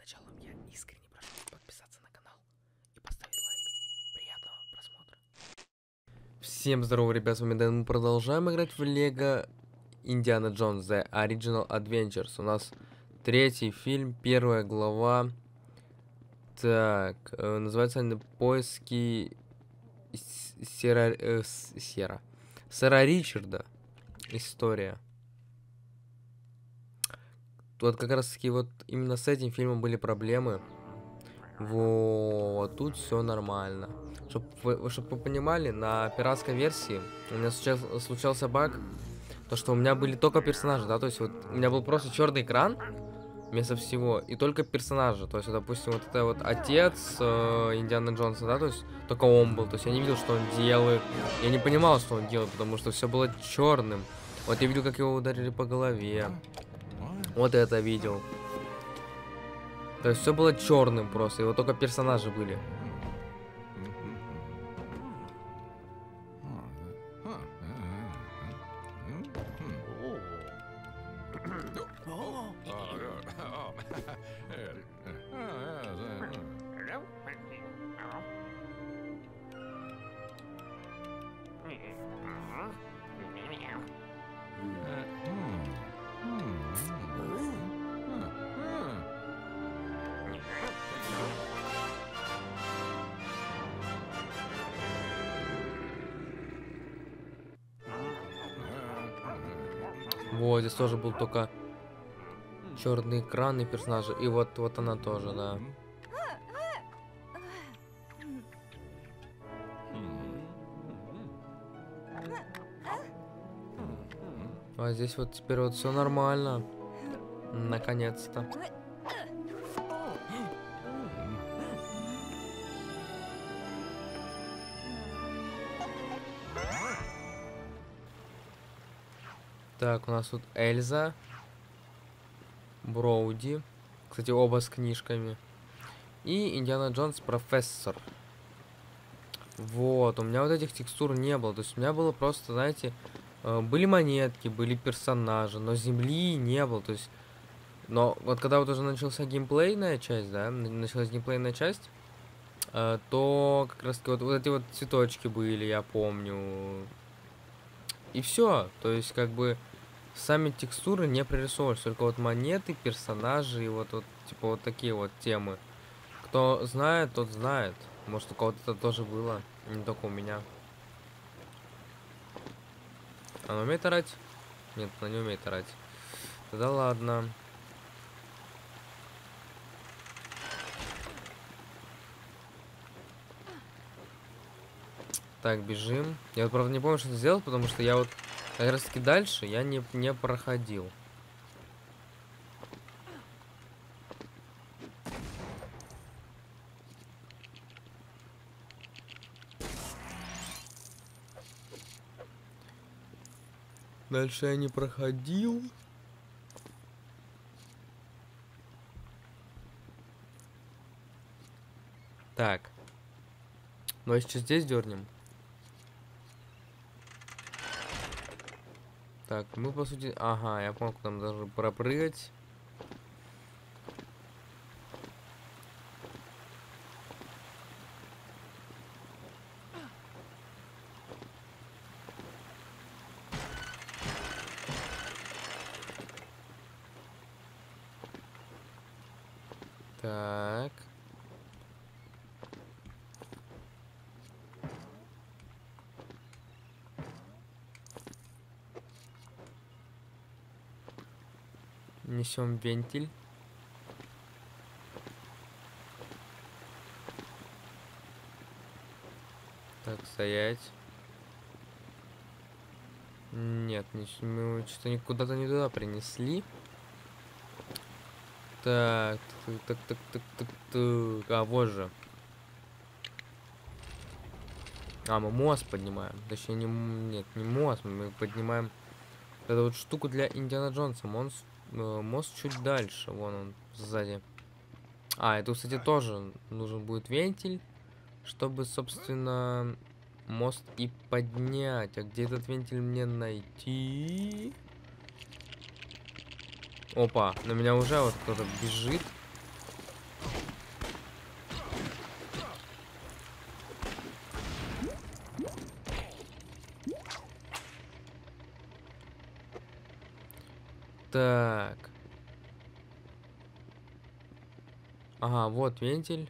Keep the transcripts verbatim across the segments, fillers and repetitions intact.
началом я искренне прошу подписаться на канал и поставить лайк. Приятного просмотра. Всем здорово, ребят, с вами Дэн. Мы продолжаем играть в Лего Индиана Джонс The Original Adventures. У нас третий фильм, первая глава. Так, э, называется она «Поиски Сера... Э, Сера... Сэра Ричарда. История». Вот как раз таки вот именно с этим фильмом были проблемы. Вот, тут все нормально. Чтоб вы, чтоб вы понимали, на пиратской версии у меня случался, случался баг, то что у меня были только персонажи, да, то есть вот у меня был просто черный экран вместо всего, и только персонажи. То есть, вот, допустим, вот это вот отец э, Индианы Джонса, да, то есть только он был. То есть я не видел, что он делает. Я не понимал, что он делает, потому что все было черным. Вот я видел, как его ударили по голове. Вот это видел. То есть все было черным просто, и вот только персонажи были. Вот, здесь тоже был только черный экран и персонажи. И вот, вот она тоже, да. А здесь вот теперь вот все нормально. Наконец-то. Так, у нас тут Эльза, Броуди, кстати, оба с книжками, и Индиана Джонс профессор. Вот, у меня вот этих текстур не было, то есть у меня было просто, знаете, были монетки, были персонажи, но земли не было, то есть, но вот когда вот уже начался геймплейная часть, да, началась геймплейная часть, то как раз вот, вот эти вот цветочки были, я помню, и все, то есть как бы сами текстуры не прорисовывались, только вот монеты, персонажи и вот, вот типа вот такие вот темы. Кто знает, тот знает. Может, у кого-то это тоже было, не только у меня. Она умеет орать? Нет, она не умеет орать. Тогда ладно. Так, бежим. Я вот, правда, не помню, что сделать, потому что я вот как раз таки дальше я не, не проходил. Дальше я не проходил. Так. Ну, а сейчас здесь дернем. Так, мы по сути... Ага, я понял, куда мы должны пропрыгать. Так. Несем вентиль. Так, стоять. Нет, мы что-то куда-то не туда принесли. Так, так, так, так, так, так. А, вот же. А, мы мост поднимаем. Точнее, не, нет, не мост, мы поднимаем эту вот штуку для Индиана Джонса. Мост, э, мост чуть дальше, вон он, сзади. А, это, кстати, тоже нужен будет вентиль, чтобы, собственно, мост и поднять. А где этот вентиль мне найти? Опа, на меня уже вот кто-то бежит. Так. Ага, вот вентиль.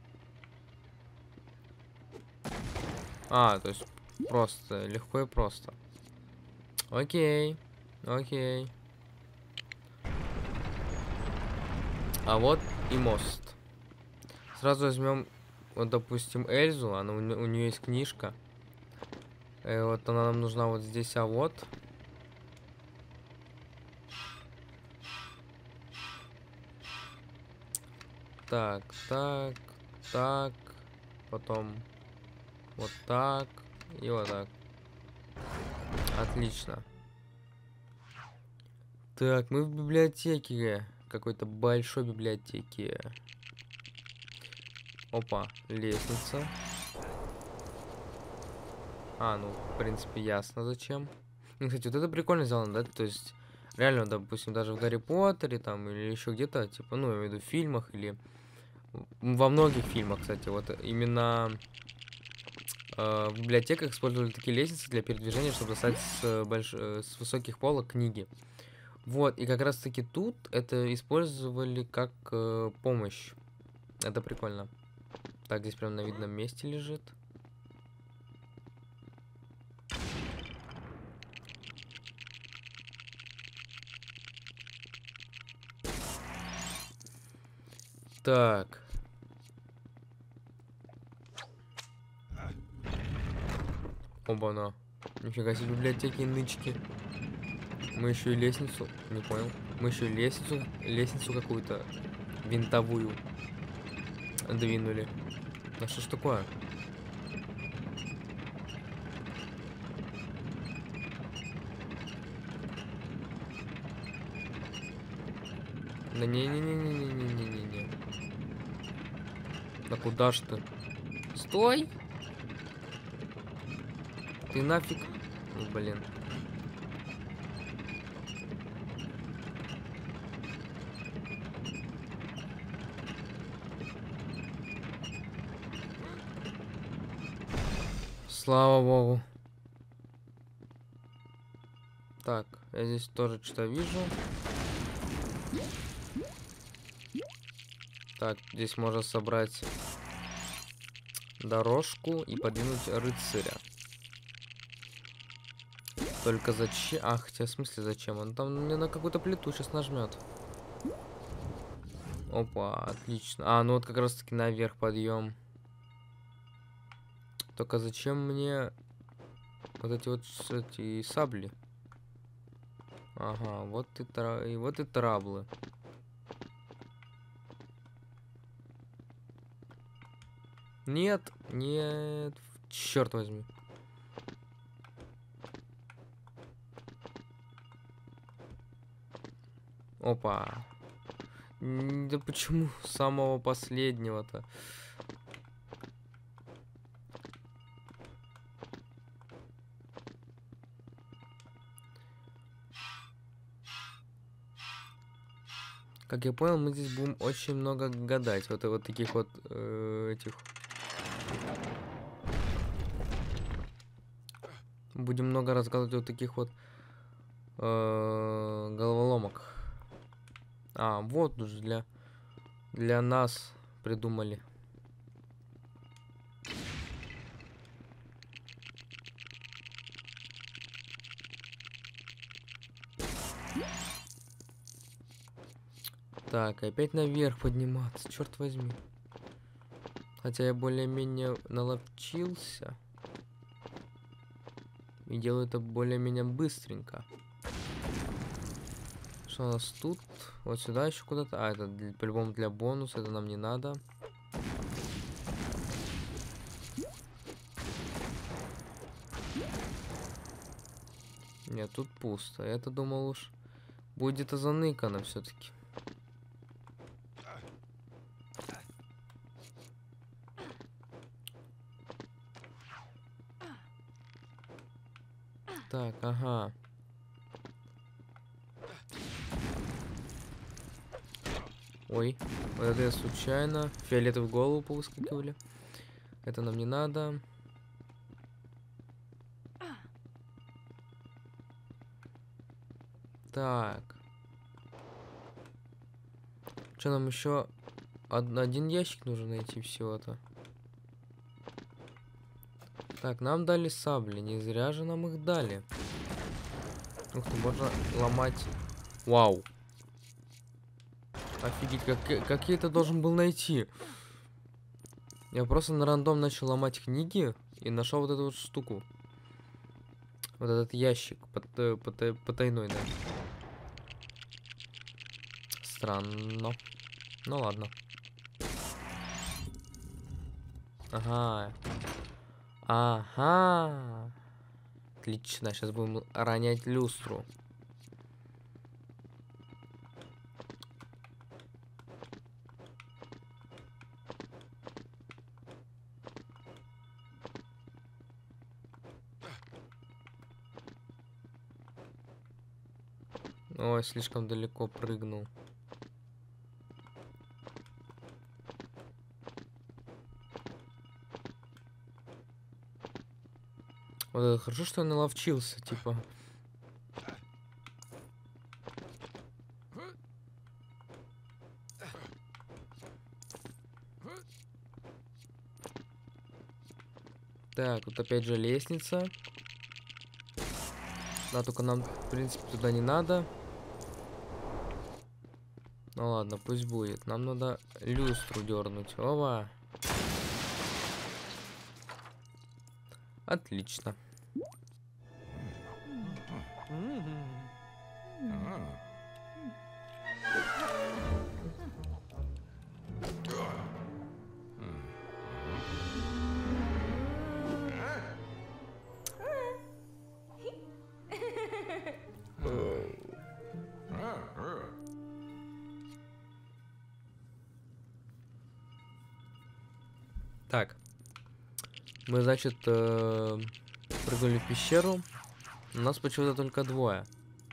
А, то есть просто, легко и просто. Окей, окей. А вот и мост. Сразу возьмем, вот, допустим, Эльзу. Она, у, у нее есть книжка. И вот она нам нужна вот здесь, а вот. Так, так, так. Потом вот так и вот так. Отлично. Так, мы в библиотеке. Какой-то большой библиотеке. Опа, лестница. А, ну, в принципе, ясно зачем. Ну, кстати, вот это прикольно сделано, да? То есть, реально, допустим, даже в Гарри Поттере там или еще где-то, типа, ну, я имею в виду в фильмах или во многих фильмах, кстати, вот именно э, в библиотеках использовали такие лестницы для передвижения, чтобы достать с, больш... э, с высоких полок книги. Вот, и как раз-таки тут это использовали как э, помощь. Это прикольно. Так, здесь прям на видном месте лежит. Так. Оба-на. Нифига себе библиотеки, нычки. Мы еще и лестницу... Не понял. Мы еще и лестницу... Лестницу какую-то винтовую двинули. Да что ж такое? Да не-не-не-не-не-не-не-не. Да куда ж ты? Стой! Ты нафиг... Ну, блин. Слава богу. Так, я здесь тоже что-то вижу. Так, здесь можно собрать дорожку и подвинуть рыцаря. Только зачем? Ах, хотя в смысле зачем? Он там мне на какую-то плиту сейчас нажмет. Опа, отлично. А, ну вот как раз таки наверх подъем. Только зачем мне вот эти вот эти сабли? Ага, вот и, тра... и вот и траблы. Нет, нет, черт возьми. Опа. Да почему самого последнего-то? Как я понял, мы здесь будем очень много гадать. Вот, вот таких вот э, этих. Будем много разгадывать вот таких вот э, головоломок. А, вот уже для, для нас придумали. Так, опять наверх подниматься, черт возьми. Хотя я более-менее наловчился. И делаю это более-менее быстренько. Что у нас тут? Вот сюда еще куда-то. А, это по-любому для бонуса, это нам не надо. Нет, тут пусто. Я-то думал уж будет где-то заныкано все-таки. Так, ага. Ой, вот это я случайно. Фиолетовый в голову повыскакивали. Это нам не надо. Так. Что нам еще? Од один ящик нужно найти всего-то. Так, нам дали сабли. Не зря же нам их дали. Ух ты, можно ломать. Вау. Офигеть, как, как я это должен был найти? Я просто на рандом начал ломать книги и нашел вот эту вот штуку. Вот этот ящик пот пот потайной, да. Странно. Ну ладно. Ага. Ага. Отлично, сейчас будем ронять люстру. Ой, слишком далеко прыгнул. Вот это хорошо, что я наловчился, типа. Так, вот опять же лестница. Да, только нам, в принципе, туда не надо. Ну ладно, пусть будет. Нам надо люстру дернуть. Ова. Отлично. Так. Мы, значит, э, прыгнули в пещеру. У нас почему-то только двое.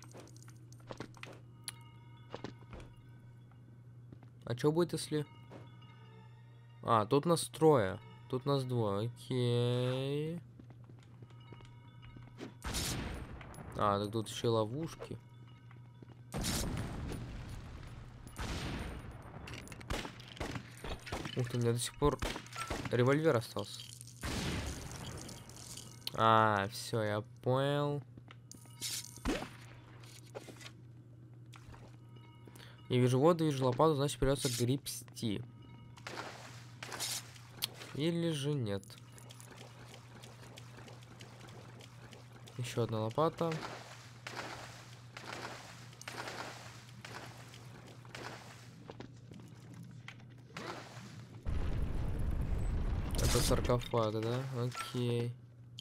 А что будет, если... А, тут нас трое. Тут нас двое. Окей. А, так тут еще и ловушки. Ух ты, у меня до сих пор револьвер остался. А, все, я понял. Я вижу воду, вижу лопату, значит придется гребсти. Или же нет. Еще одна лопата. Это саркофаг, да? Окей.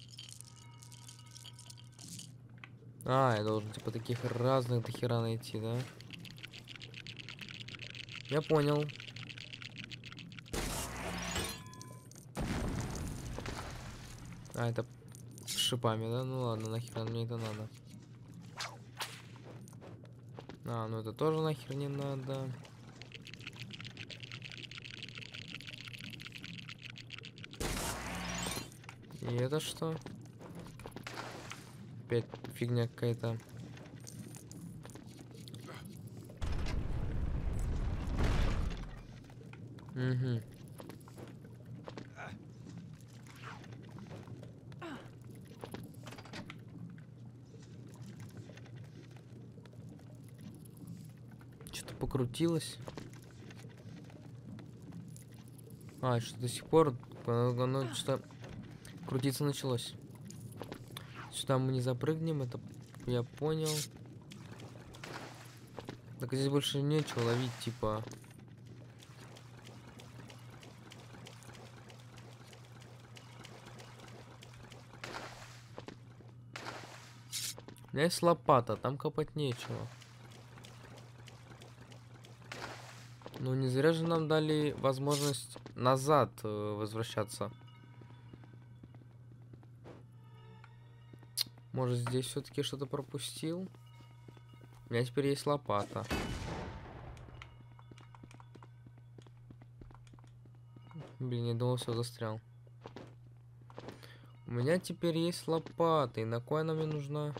А, я должен типа таких разных дохера найти, да? Я понял. А, это с шипами, да? Ну ладно, нахер мне это надо. А, ну это тоже нахер не надо. И это что? Опять фигня какая-то. Угу. Что-то покрутилось. А, что до сих пор оно, оно что-то крутиться началось. Сюда мы не запрыгнем, это я понял. Так здесь больше нечего ловить, типа. У меня есть лопата, там копать нечего. Ну не зря же нам дали возможность назад э, возвращаться. Может, здесь все-таки что-то пропустил? У меня теперь есть лопата. Блин, я думал, все застрял. У меня теперь есть лопата. И на кой она мне нужна?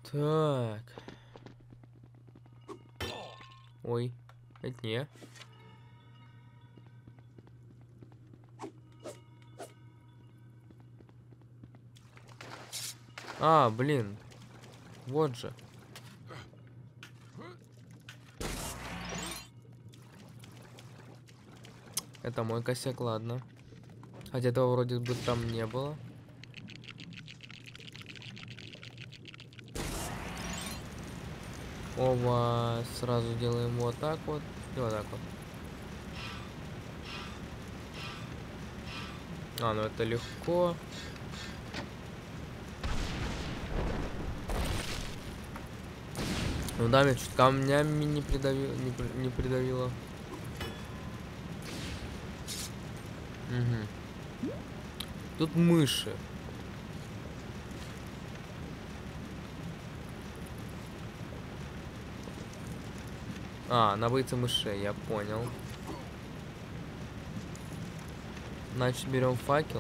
Так. Ой, это не. А, блин. Вот же. Это мой косяк, ладно. Хотя этого вроде бы там не было. Оба, сразу делаем вот так вот и вот так вот. А, ну это легко. Ну да, меня чуть камнями не придавило, не, при- не придавило. Угу. Тут мыши. А, она боится мышей, я понял. Значит, берем факел.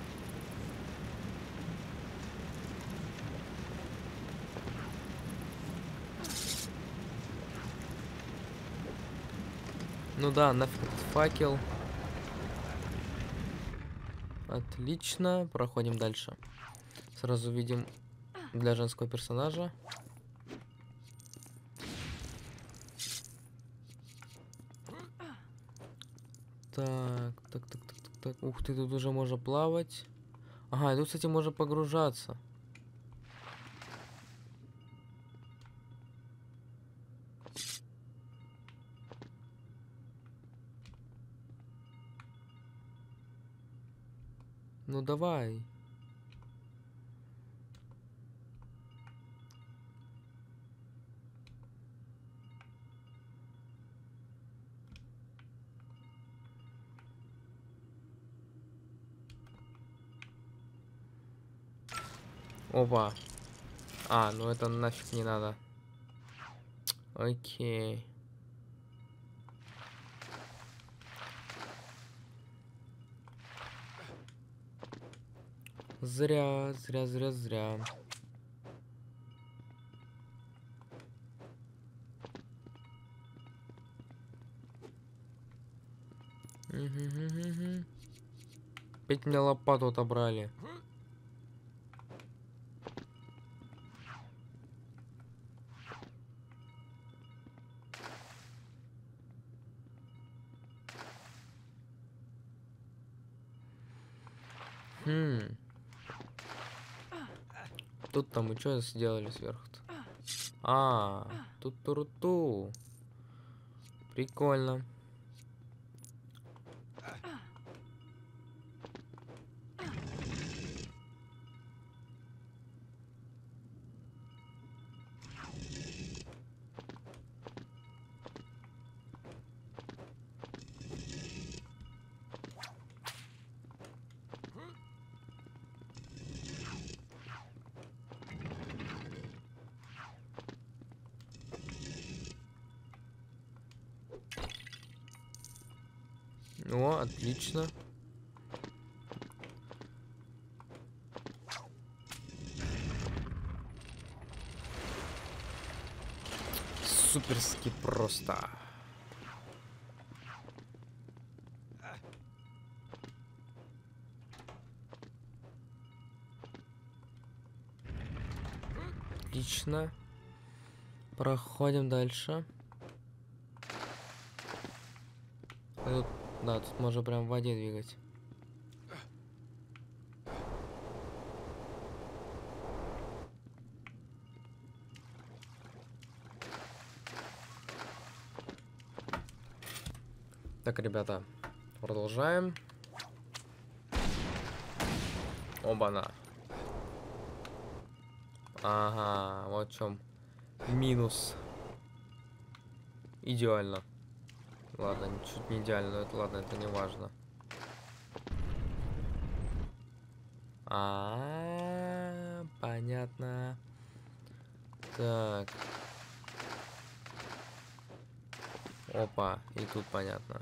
Ну да, нафиг этот факел. Отлично, проходим дальше. Сразу видим для женского персонажа. Так, так, так, так, так, так. Ух ты, тут уже можно плавать. Ага, и тут, кстати, можно погружаться. Ну давай. Опа. А, ну это нафиг не надо. Окей. Зря, зря, зря, зря. Опять мне лопату отобрали. Хм. Тут там мы что сделали сверху-то? А, тут туруту. Прикольно. О, отлично. Суперски просто. Отлично. Проходим дальше. А тут, да, тут можно прям в воде двигать. Так, ребята, продолжаем. Оба-на. Ага, вот в чем минус. Идеально. Ладно, чуть не идеально, но это ладно, это не важно. А, -а, -а понятно. Так. Опа, и тут понятно.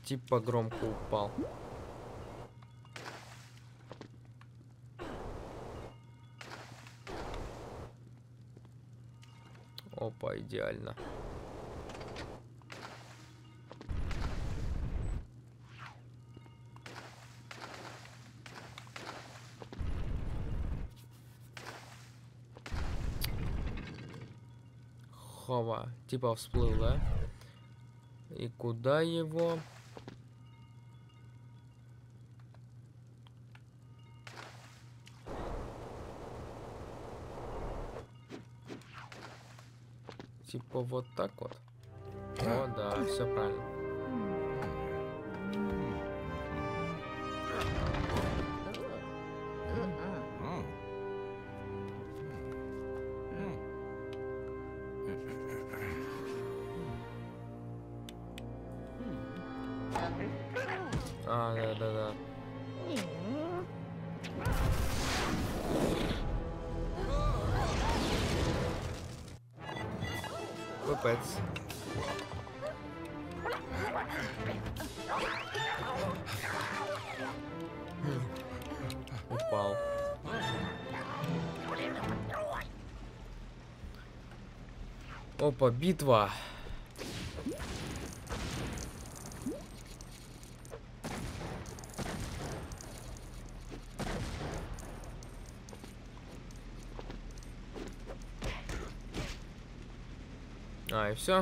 типа громко упал. Опа, идеально. Хова, типа всплыл, да? И куда его? Типа вот так вот. О, да, все правильно. А, да, да, да. Пипец. Упал. Опа, битва. А, и все.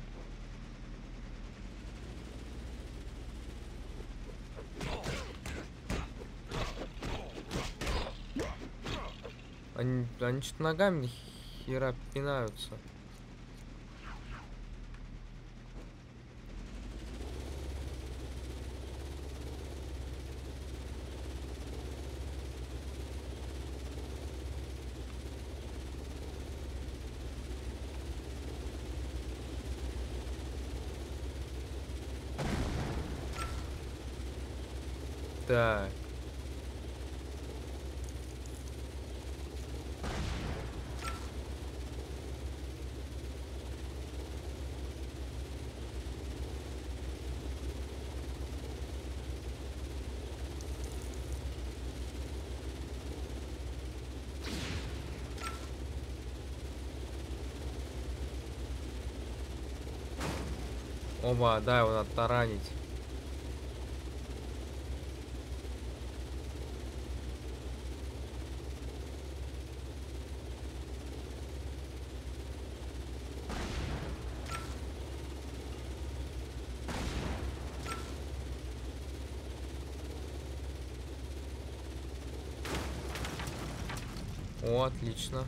Они, они что-то ногами ни хера пинаются. Так. Оба, да, его надо таранить. О, отлично.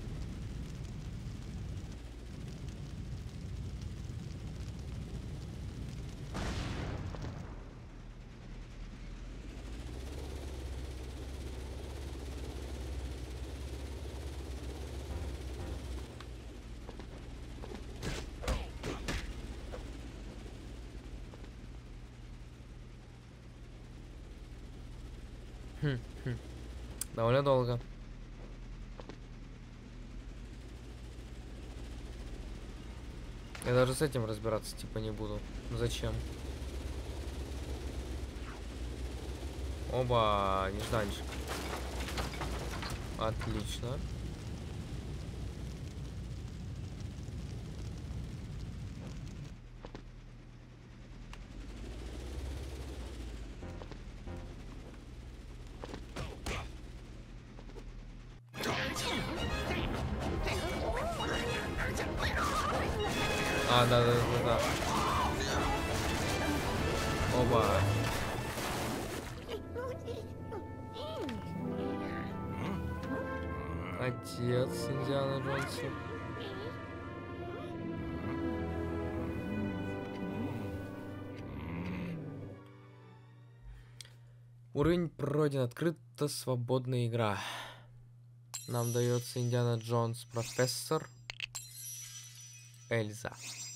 Хм, хм. Довольно долго. Я даже с этим разбираться типа не буду. Зачем? Оба, нежданчик. Отлично. А, да, да, да, да. Оба. Отец Индиана Джонса. Уровень пройден. Открыта свободная игра. Нам дается Индиана Джонс, профессор, Эльза,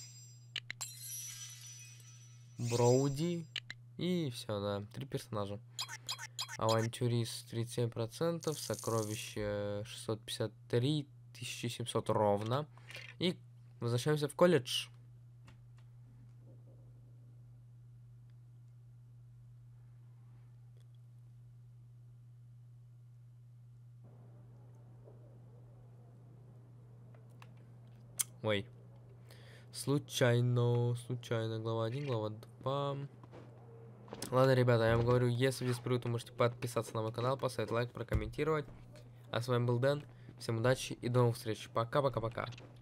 Броуди и все, да, три персонажа. Авантюрист тридцать семь процентов, сокровище шестьсот пятьдесят три, тысяча семьсот ровно. И возвращаемся в колледж. Ой. Случайно, случайно. Глава один, глава два. Ладно, ребята, я вам говорю, если здесь придут, то можете подписаться на мой канал, поставить лайк, прокомментировать. А с вами был Дэн. Всем удачи и до новых встреч. Пока-пока-пока.